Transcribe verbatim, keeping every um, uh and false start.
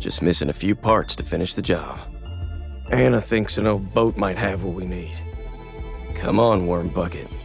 Just missing a few parts to finish the job. Anna thinks an old boat might have what we need. Come on, Worm Bucket.